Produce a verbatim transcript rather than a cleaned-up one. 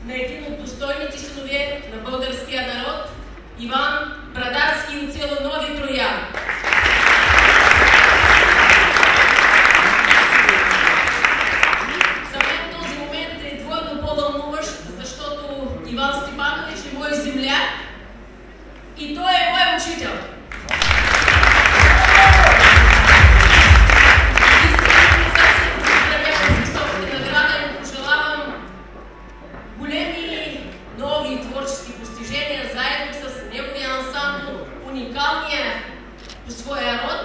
на един от достойните синове на българския народ, Иван Брадарски от село Нови Троян. За мен този момент е двойно по-вълнуващ, защото Иван Степанович е мой земляк и той е мой учител. Творчески постижения заедно с неговия ансамбъл, уникалния по своя род